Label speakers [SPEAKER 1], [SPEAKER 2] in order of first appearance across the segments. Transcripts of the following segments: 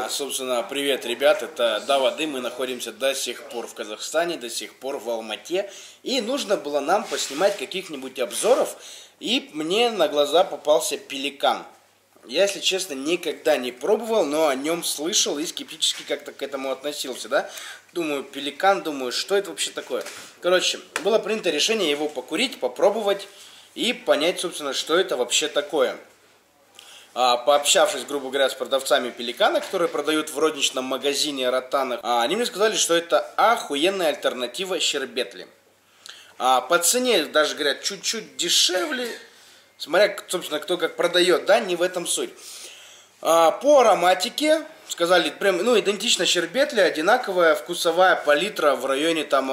[SPEAKER 1] Собственно, привет, ребят, это Давады, мы находимся до сих пор в Казахстане, до сих пор в Алмате. И нужно было нам поснимать каких-нибудь обзоров, и мне на глаза попался пеликан. Я, если честно, никогда не пробовал, но о нем слышал и скептически как-то к этому относился, да. Думаю, пеликан, думаю, что это вообще такое. Короче, было принято решение его покурить, попробовать и понять, собственно, что это вообще такое. Пообщавшись, грубо говоря, с продавцами пеликана, которые продают в розничном магазине Ротанах, они мне сказали, что это охуенная альтернатива щербетли. По цене даже, говорят, чуть-чуть дешевле, смотря, собственно, кто как продает, да, не в этом суть. По ароматике, сказали, прям, идентично щербетле, одинаковая вкусовая палитра в районе там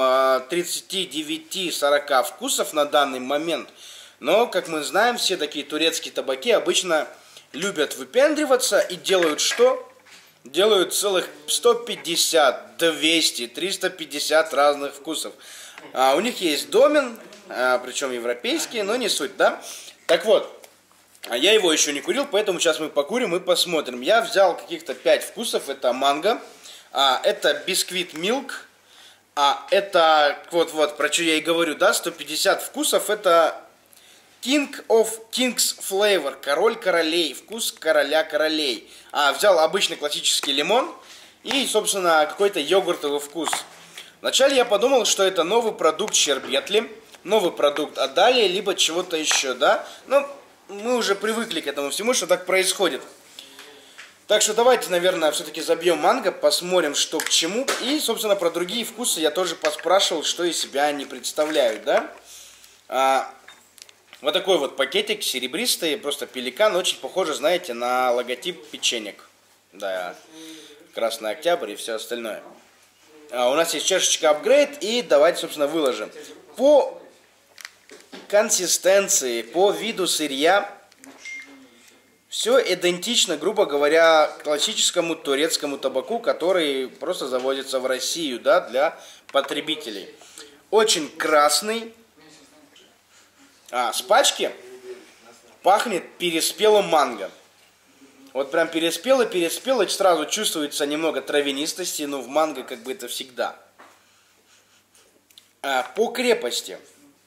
[SPEAKER 1] 39-40 вкусов на данный момент. Но, как мы знаем, все такие турецкие табаки обычно любят выпендриваться и делают что? Делают целых 150, 200, 350 разных вкусов. У них есть домен, причем европейский, но не суть, да? Так вот, я его еще не курил, поэтому сейчас мы покурим и посмотрим. Я взял каких-то 5 вкусов, это манго, это бисквит милк, это, вот, про что я и говорю, да, 150 вкусов, это King of Kings Flavor, король королей, вкус короля королей. Взял обычный классический лимон и, собственно, какой-то йогуртовый вкус. Вначале я подумал, что это новый продукт щербетли, новый продукт Адалии, либо чего-то еще, да. Но мы уже привыкли к этому всему, что так происходит. Так что давайте, наверное, все-таки забьем манго, посмотрим, что к чему. И, собственно, про другие вкусы я тоже поспрашивал, что из себя они представляют, да. Вот такой вот пакетик серебристый, просто пеликан, очень похоже, знаете, на логотип печенек. Да, Красный Октябрь и все остальное. У нас есть чашечка апгрейд, и давайте, собственно, выложим. По консистенции, по виду сырья, все идентично, грубо говоря, классическому турецкому табаку, который просто завозится в Россию, да, для потребителей. Очень красный. С пачки пахнет переспелым манго. Вот прям переспелый, сразу чувствуется немного травянистости, но в манго как бы это всегда. По крепости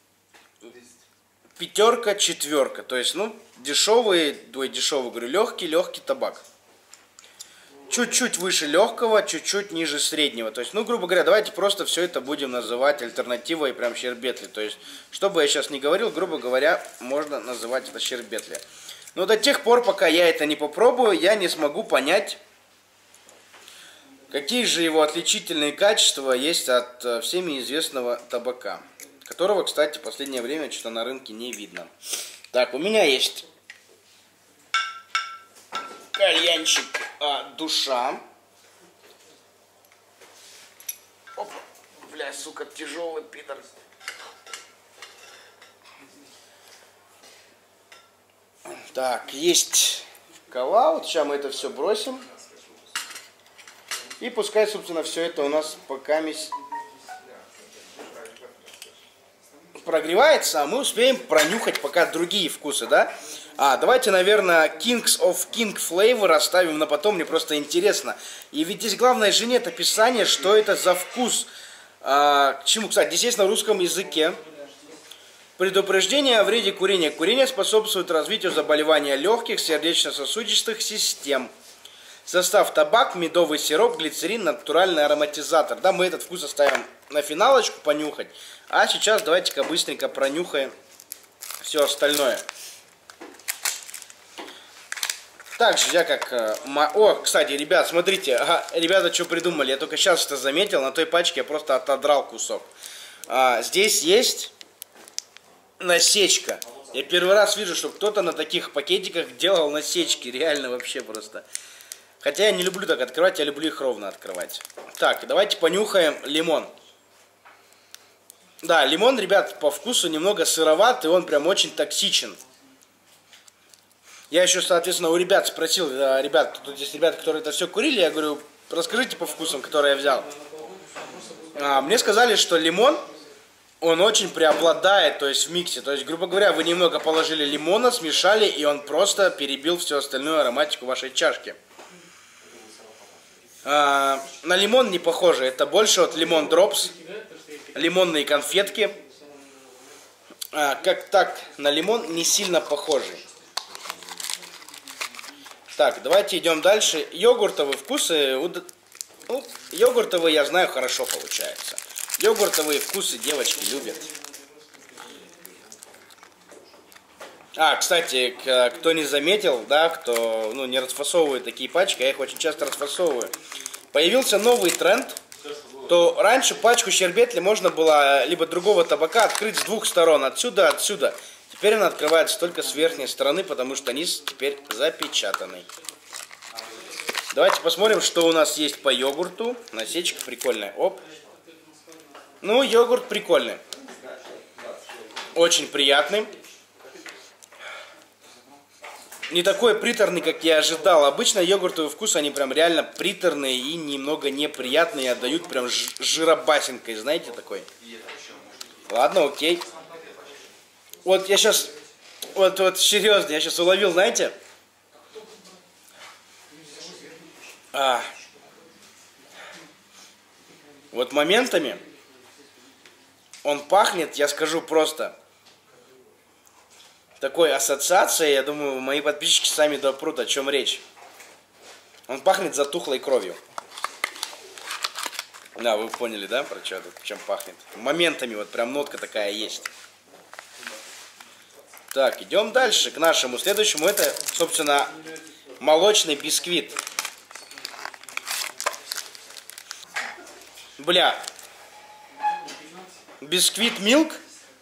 [SPEAKER 1] 5, 4, то есть, дешевый, говорю, легкий табак. Чуть-чуть выше легкого, чуть-чуть ниже среднего. То есть, грубо говоря, давайте просто все это будем называть альтернативой прям щербетли. То есть, что бы я сейчас ни говорил, грубо говоря, можно называть это щербетли. Но до тех пор, пока я это не попробую, я не смогу понять, какие же его отличительные качества есть от всеми известного табака. Которого, кстати, в последнее время что-то на рынке не видно. Так, у меня есть кальянчик душа. Опа. Бля, сука, тяжелый пидор. Так, есть коллаут. Сейчас мы это все бросим. И пускай, собственно, все это у нас пока прогревается, а мы успеем пронюхать пока другие вкусы, да? Давайте, наверное, Kings of King Flavor оставим на потом, мне просто интересно. И ведь здесь главное же нет описания, что это за вкус. К чему, кстати, здесь есть на русском языке. Предупреждение о вреде курения. Курение способствует развитию заболевания легких, сердечно-сосудистых систем. Состав: табак, медовый сироп, глицерин, натуральный ароматизатор. Да, мы этот вкус оставим на финалочку понюхать. А сейчас давайте-ка быстренько пронюхаем все остальное. Также я как... кстати, ребят, смотрите. Ребята, что придумали? Я только сейчас это заметил. На той пачке я просто отодрал кусок. Здесь есть насечка. Я первый раз вижу, что кто-то на таких пакетиках делал насечки. Реально вообще просто. Хотя я не люблю так открывать, я люблю их ровно открывать. Так, давайте понюхаем лимон. Да, лимон, ребят, по вкусу немного сыроват, и он прям очень токсичен. Я еще, соответственно, у ребят спросил, ребят, тут есть ребята, которые это все курили, я говорю, расскажите по вкусам, которые я взял. Мне сказали, что лимон, он очень преобладает, то есть в миксе. То есть, грубо говоря, вы немного положили лимона, смешали, и он просто перебил всю остальную ароматику вашей чашки. На лимон не похоже. Это больше вот лимон дропс. Лимонные конфетки. Как так, на лимон не сильно похожи. Так, давайте идем дальше. Йогуртовые вкусы. Ну, йогуртовые, я знаю, хорошо получается. Йогуртовые вкусы девочки любят. Кстати, кто не заметил, да, кто не расфасовывает такие пачки, я их очень часто расфасовываю. Появился новый тренд, то раньше пачку щербетли можно было либо другого табака открыть с двух сторон, отсюда. Теперь она открывается только с верхней стороны, потому что низ теперь запечатанный. Давайте посмотрим, что у нас есть по йогурту. Насечка прикольная. Оп. Ну, йогурт прикольный. Очень приятный. Не такой приторный, как я ожидал. Обычно йогуртовый вкус, они прям реально приторные и немного неприятные. Отдают прям жиробасинкой, знаете, такой. Ладно, окей. Вот я сейчас, вот серьезно, я сейчас уловил, знаете? Вот моментами он пахнет, я скажу просто, такой ассоциацией, я думаю, мои подписчики сами допрут, о чем речь. Он пахнет затухлой кровью. Да, вы поняли, да, про что тут, чем пахнет? Моментами вот прям нотка такая есть. Так, идем дальше к нашему следующему. Это, собственно, молочный бисквит. Бля. Бисквит Милк.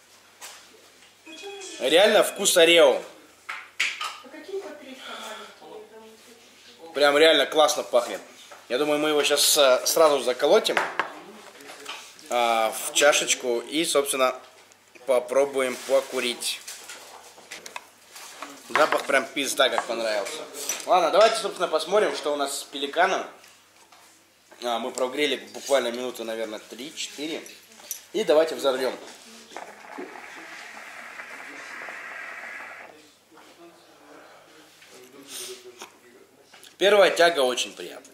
[SPEAKER 1] Реально вкус Орео. Прям реально классно пахнет. Я думаю, мы его сейчас сразу заколотим в чашечку и, собственно, попробуем покурить. Запах прям пизда как понравился. Ладно, давайте, собственно, посмотрим, что у нас с пеликаном. Мы прогрели буквально минуты, наверное, 3-4. И давайте взорвем. Первая тяга очень приятная.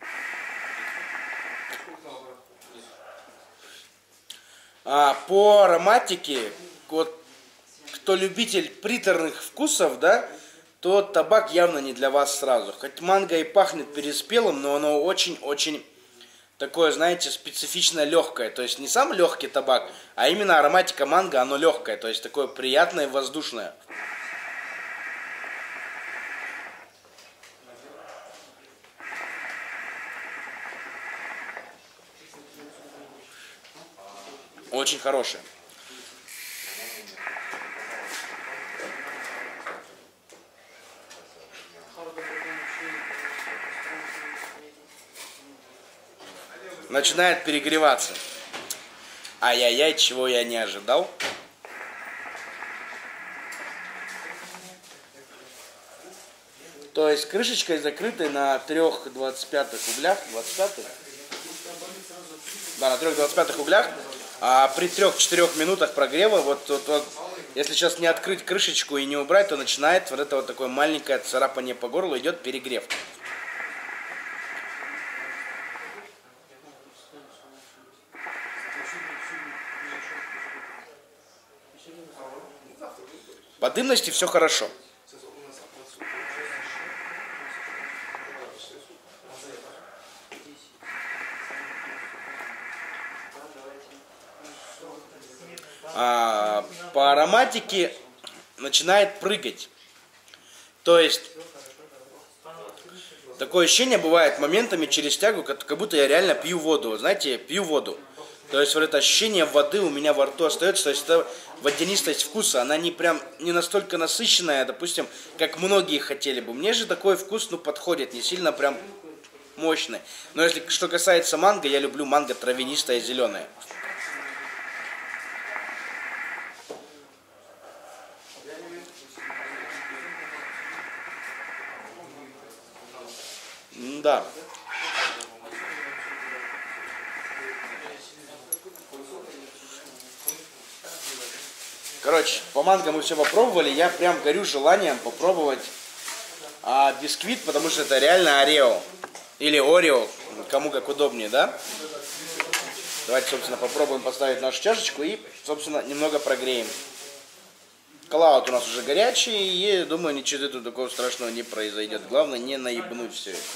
[SPEAKER 1] По ароматике, вот, кто любитель приторных вкусов, да, то табак явно не для вас сразу. Хоть манго и пахнет переспелым, но оно очень-очень такое, знаете, специфично легкое. То есть не сам легкий табак, а именно ароматика манго, оно легкое. То есть такое приятное, воздушное. Очень хорошее. Начинает перегреваться. Ай-яй-яй, чего я не ожидал. То есть крышечкой закрытой на 3,25 углях. 25-х? Да, на 3,25 углях. А при 3-4 минутах прогрева, вот, если сейчас не открыть крышечку и не убрать, то начинает вот это вот такое маленькое царапание по горлу, идет перегрев. По дымности все хорошо. По ароматике начинает прыгать. То есть такое ощущение бывает моментами через тягу, как будто я реально пью воду. Вот, знаете, пью воду. То есть вот это ощущение воды у меня во рту остается. То есть это водянистость вкуса, она не настолько насыщенная, допустим, как многие хотели бы. Мне же такой вкус, подходит, не сильно прям мощный. Но если что касается манго, я люблю манго травянистое, зеленое. Да. Короче, по манго мы все попробовали. Я прям горю желанием попробовать бисквит, потому что это реально Орео. Или Орео. кому как удобнее, да? Давайте, собственно, попробуем поставить нашу чашечку и, собственно, немного прогреем. Клауд у нас уже горячий, и, думаю, ничего тут такого страшного не произойдет. Главное, не наебнуть все это.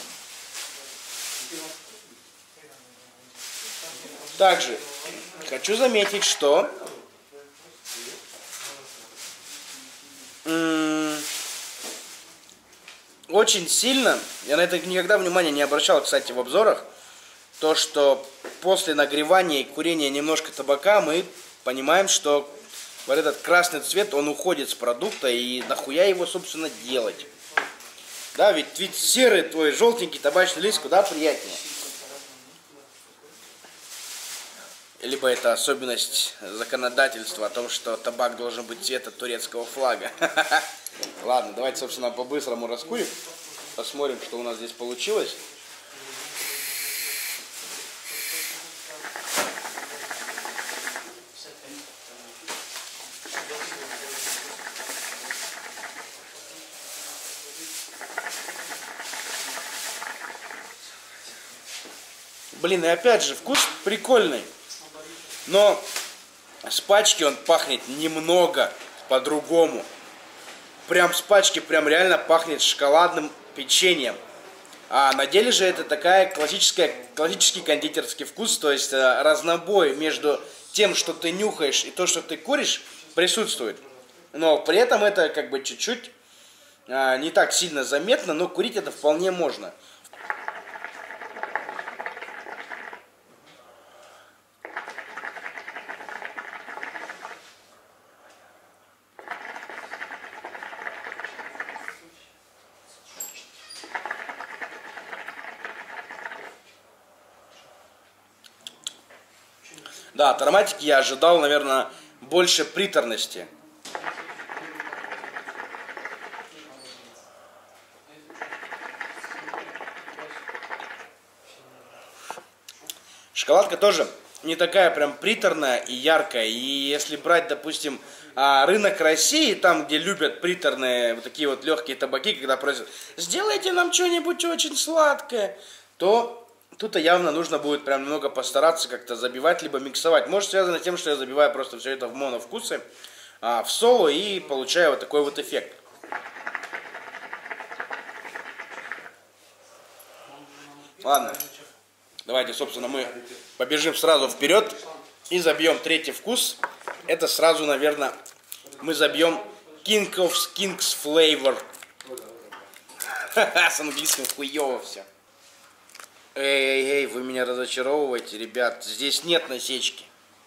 [SPEAKER 1] Также хочу заметить, что очень сильно, я на это никогда внимания не обращал, кстати, в обзорах, то, что после нагревания и курения немножко табака мы понимаем, что вот этот красный цвет, он уходит с продукта, и нахуя его, собственно, делать. Да, ведь серый твой желтенький табачный лист куда приятнее. Либо это особенность законодательства о том, что табак должен быть цвета турецкого флага. Ладно, давайте, собственно, по-быстрому раскурим. Посмотрим, что у нас здесь получилось. Блин, и опять же, вкус прикольный. Но с пачки он пахнет немного по-другому. Прям с пачки прям реально пахнет шоколадным печеньем. А на деле же это такая классический кондитерский вкус. То есть разнобой между тем, что ты нюхаешь, и то, что ты куришь, присутствует. Но при этом это как бы чуть-чуть не так сильно заметно, но курить это вполне можно. Да, от ароматики я ожидал, наверное, больше приторности. Шоколадка тоже не такая прям приторная и яркая. И если брать, допустим, рынок России, там, где любят приторные вот такие вот легкие табаки, когда просят, сделайте нам что-нибудь очень сладкое, то тут явно нужно будет прям немного постараться как-то забивать, либо миксовать. Может, связано с тем, что я забиваю просто все это в моновкусы, в соло, и получаю вот такой вот эффект. Ладно, давайте, собственно, мы побежим сразу вперед и забьем третий вкус. Это сразу, наверное, мы забьем King of Kings Flavor. С английским хуёво все. Эй, вы меня разочаровываете, ребят. Здесь нет насечки.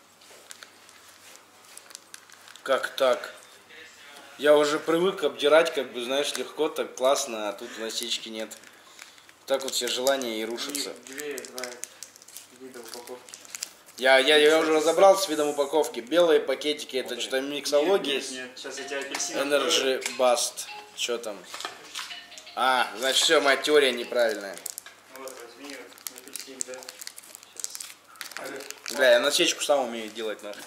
[SPEAKER 1] Как так? Я уже привык обдирать, как бы, знаешь, легко, так классно, а тут насечки нет. Так вот все желания и рушатся.
[SPEAKER 2] Два вида упаковки.
[SPEAKER 1] Я уже разобрался с видом упаковки. Белые пакетики, это что-то миксология.
[SPEAKER 2] Нет, сейчас я тебя апельсин.
[SPEAKER 1] Energy Bust. Что там? Значит, все, моя теория неправильная.
[SPEAKER 2] Вот, возьми апельсин, да. Сейчас.
[SPEAKER 1] Бля, я насечку сам умею делать, нахуй.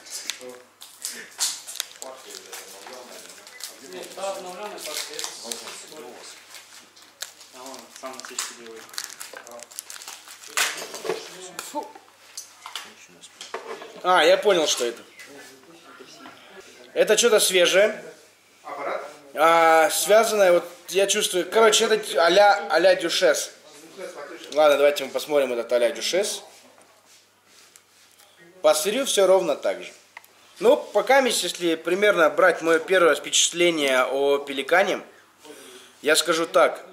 [SPEAKER 2] Нет, та обновленная пачка. А он сам насечку делает.
[SPEAKER 1] Фу. Я понял, что это. Это что-то свежее.
[SPEAKER 2] Аппарат?
[SPEAKER 1] Связанное, вот я чувствую. Короче, это а-ля дюшес. Ладно, давайте мы посмотрим этот а-ля дюшес. По сырью все ровно так же. Ну, пока, если примерно брать мое первое впечатление о пеликане, я скажу так.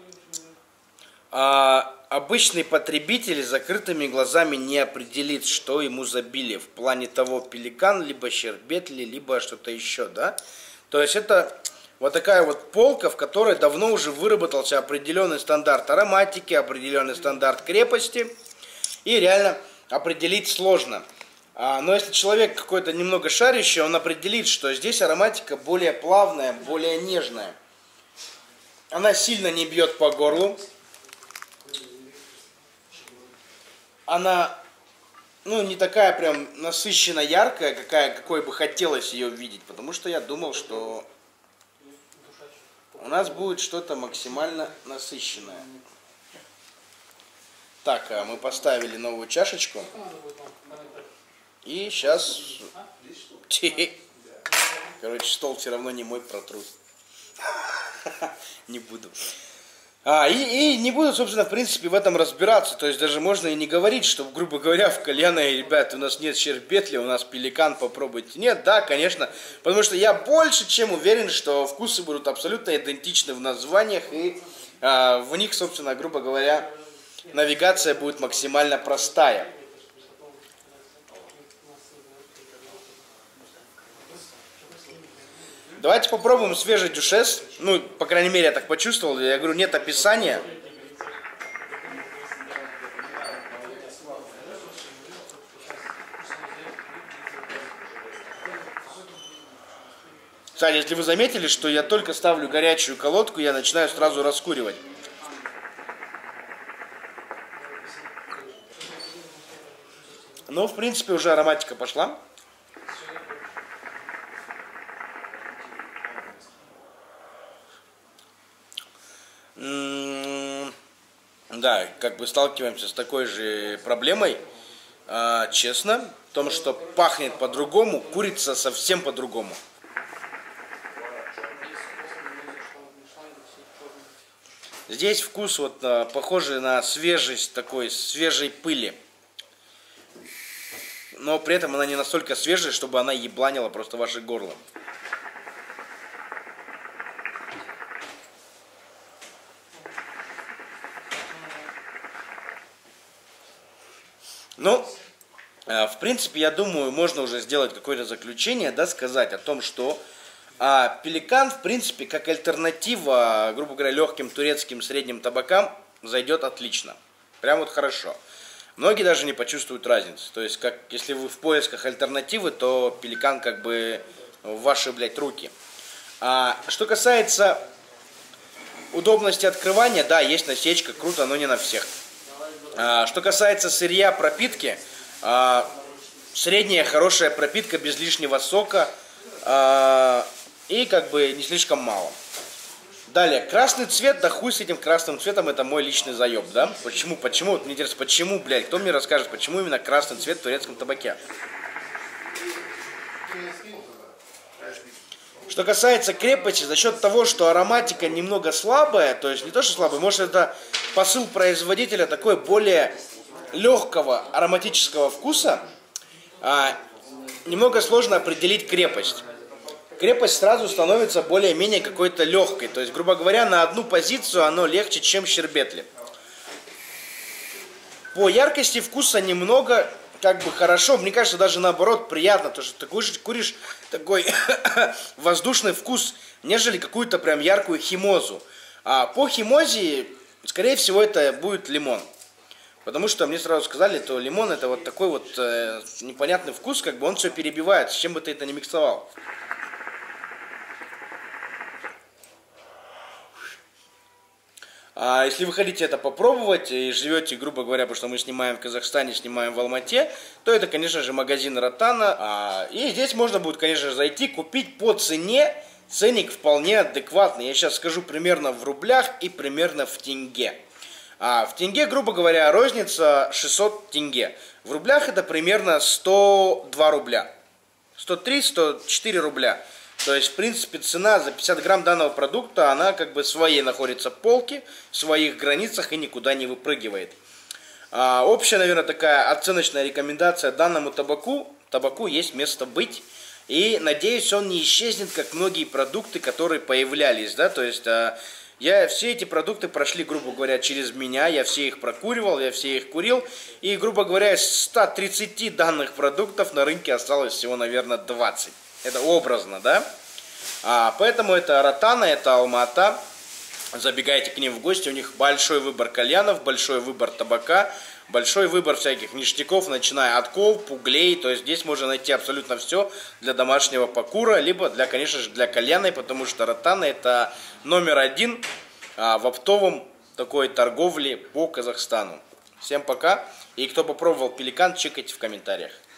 [SPEAKER 1] Обычный потребитель с закрытыми глазами не определит, что ему забили в плане того, пеликан, либо щербетли, либо что-то еще, да? То есть это вот такая вот полка, в которой давно уже выработался определенный стандарт ароматики, определенный стандарт крепости, и реально определить сложно. Но если человек какой-то немного шарящий, он определит, что здесь ароматика более плавная, более нежная. Она сильно не бьет по горлу. Она, не такая прям насыщенно яркая, какой бы хотелось ее видеть, потому что я думал, что у нас будет что-то максимально насыщенное. Так, мы поставили новую чашечку. И сейчас... Короче, стол все равно не мой, протрут. Не буду. И не буду, собственно, в принципе, в этом разбираться. То есть даже можно и не говорить, что, грубо говоря, в кальяне, ребят, у нас нет щербетли, у нас пеликан, попробуйте. Нет, да, конечно. Потому что я больше чем уверен, что вкусы будут абсолютно идентичны в названиях. И в них, собственно, грубо говоря, навигация будет максимально простая. Давайте попробуем свежий дюшес. Ну, по крайней мере, я так почувствовал. Я говорю, нет описания. Кстати, если вы заметили, что я только ставлю горячую колодку, я начинаю сразу раскуривать. Но, в принципе, уже ароматика пошла. Да, как бы сталкиваемся с такой же проблемой, честно, в том, что пахнет по-другому, курица совсем по-другому. Здесь вкус вот похожий на свежесть такой, свежей пыли. Но при этом она не настолько свежая, чтобы она ебланила просто ваше горло. Ну, в принципе, я думаю, можно уже сделать какое-то заключение, да, сказать о том, что пеликан, в принципе, как альтернатива, грубо говоря, легким турецким средним табакам, зайдет отлично. Прям вот хорошо. Многие даже не почувствуют разницы. То есть, как, если вы в поисках альтернативы, то пеликан как бы в ваши, блядь, руки. Что касается удобности открывания, да, есть насечка, круто, но не на всех. Что касается сырья, пропитки, средняя хорошая пропитка без лишнего сока и как бы не слишком мало. Далее, красный цвет, да хуй с этим красным цветом, это мой личный заеб, да? Почему? Вот мне интересно, почему, блядь, кто мне расскажет, почему именно красный цвет в турецком табаке? Что касается крепости, за счет того, что ароматика немного слабая, то есть не то, что слабая, может это посыл производителя такой более легкого ароматического вкуса, немного сложно определить крепость. Крепость сразу становится более-менее какой-то легкой, то есть, грубо говоря, на одну позицию оно легче, чем щербетли. По яркости вкуса немного... как бы хорошо, мне кажется, даже наоборот приятно, то что ты куришь такой воздушный вкус, нежели какую-то прям яркую химозу. А по химозе, скорее всего, это будет лимон. Потому что мне сразу сказали, что лимон это вот такой вот непонятный вкус, как бы он все перебивает, с чем бы ты это ни миксовал. Если вы хотите это попробовать и живете, грубо говоря, потому что мы снимаем в Казахстане, снимаем в Алмате, то это, конечно же, магазин Ротана. И здесь можно будет, конечно же, зайти, купить по цене. Ценник вполне адекватный. Я сейчас скажу примерно в рублях и примерно в тенге. В тенге, грубо говоря, розница 600 тенге. В рублях это примерно 102 рубля. 103-104 рубля. То есть, в принципе, цена за 50 грамм данного продукта, она как бы своей находится в полке, в своих границах и никуда не выпрыгивает. Общая, наверное, такая оценочная рекомендация данному табаку. Табаку есть место быть. И, надеюсь, он не исчезнет, как многие продукты, которые появлялись. Да? То есть, все эти продукты прошли, грубо говоря, через меня. Я все их прокуривал, я все их курил. И, грубо говоря, из 130 данных продуктов на рынке осталось всего, наверное, 20. Это образно, да? Поэтому это Ротана, это Алма-Ата. Забегайте к ним в гости, у них большой выбор кальянов, большой выбор табака, большой выбор всяких ништяков, начиная от кол, пуглей. То есть здесь можно найти абсолютно все для домашнего покура, либо, для, конечно же, для кальяна, потому что Ротана это номер один в оптовом такой торговле по Казахстану. Всем пока. И кто попробовал пеликан, чекайте в комментариях.